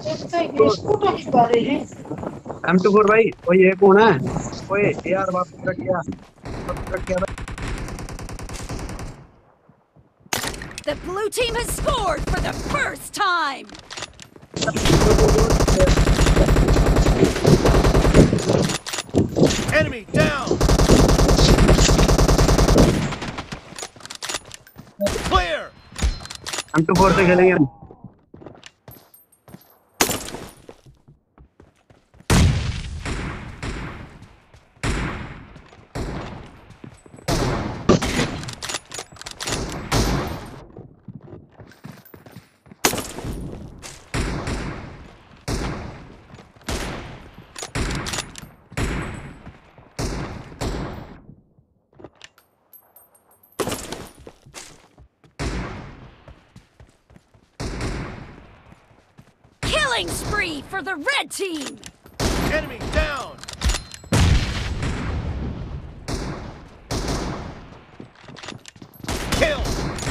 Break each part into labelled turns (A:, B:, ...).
A: M24 भाई, ओए ये कौन है? ओए यार वापस रख गया, वापस रख गया भाई।
B: The blue team has scored for the first time.
C: Enemy down. Clear.
A: M24 से खेलेंगे हम।
B: Killing spree for the red team.
C: Enemy down. Kill.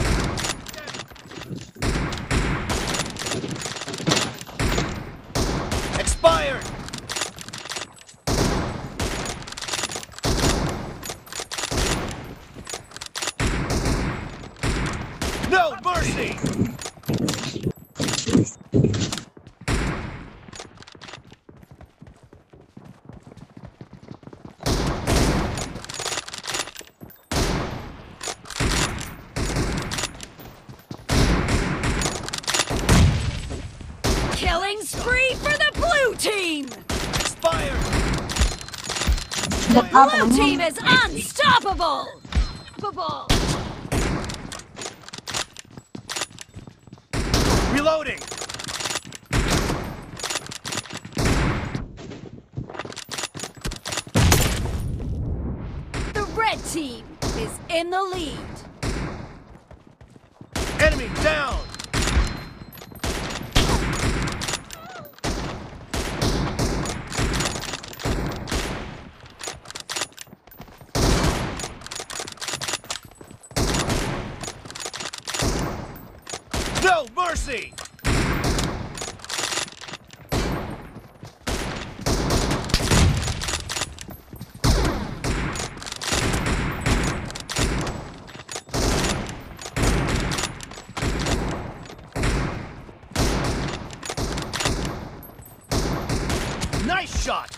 C: Expired. No mercy.
B: Killing spree for the blue team.
C: Expired.
B: The blue team is unstoppable.
C: Reloading.
B: The red team is in the lead.
C: Enemy down. No mercy. Nice shot.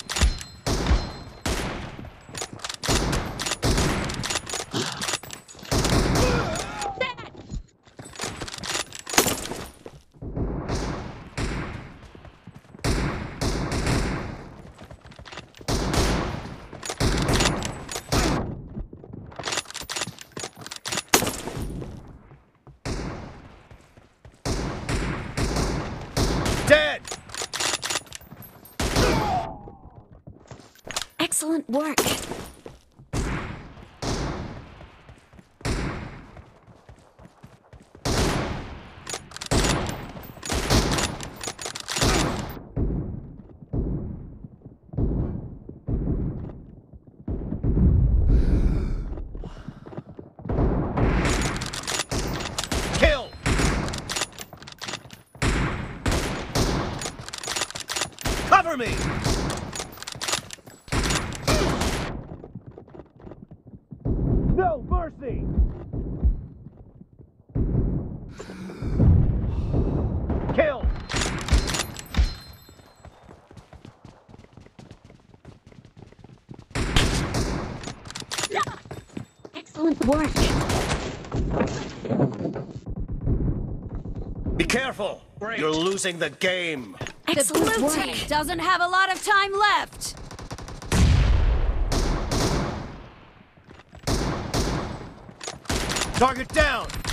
C: Dead.
B: Excellent work.
C: Kill. Cover me. No mercy. Kill.
B: Excellent work.
C: Be careful. You're losing the game.
B: The blue team doesn't have a lot of time left.
C: Target down.